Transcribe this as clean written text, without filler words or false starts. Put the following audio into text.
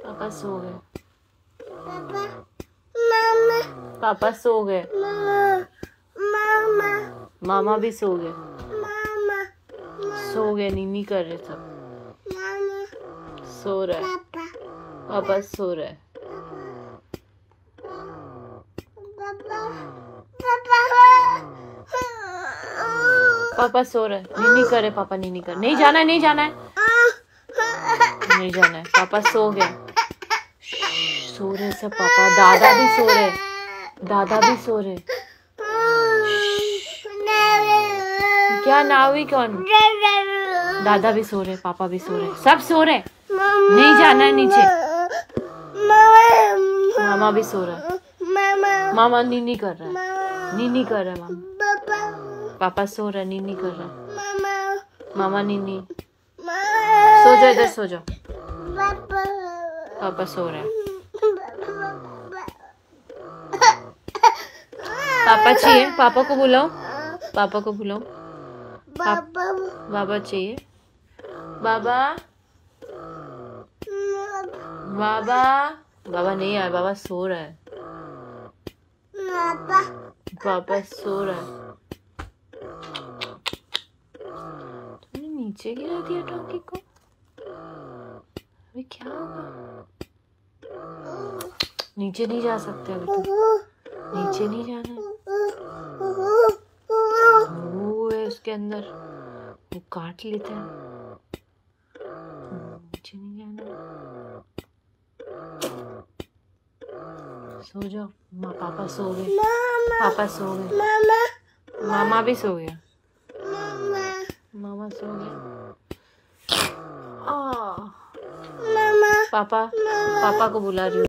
पापा सो गए। पापा मामा पापा सो गए। मामा मामा भी सो गए। मामा सो गए, नीनी कर रहे सब। मामा सो रहा है। पापा पापा सो रहा है। पापा पापा पापा सो रहा है। नीनी करे, पापा नीनी कर। नहीं जाना है, नहीं जाना है, नहीं जाना है। पापा सो गए। सो रहे सब पापा। दादा भी सो रहे। दादा भी सो रहे। क्या नावी कौन? दादा भी सो रहे, पापा भी सो रहे, सब सो रहे। नहीं जाना है नीचे। मामा भी सो रहा है। मामा नीनी कर रहा है। नीनी कर रहा है मामा। पापा सो रहा है, नीनी कर रहा है। मामा नीनी। सो जाओ, इधर सो जाओ। पापा सो रहे हैं। पापा चाहिए, पापा को बुलाओ। पापा को बुलाओ। बाबा चाहिए। बाबा बाबा बाबा नहीं आया। बाबा सो रहा है। पापा सो रहा है। तुमने नीचे गिरा दिया टॉकी को। अभी क्या होगा? नीचे नहीं जा सकते अभी तो। नीचे नहीं जाना है। वो है उसके अंदर, वो काट लेते हैं। नीचे नहीं जाना है। सो जाओ। पापा सो गए। पापा सो गए। मामा भी सो गया। मामा सो गया। पापा पापा को बुला रही हूँ।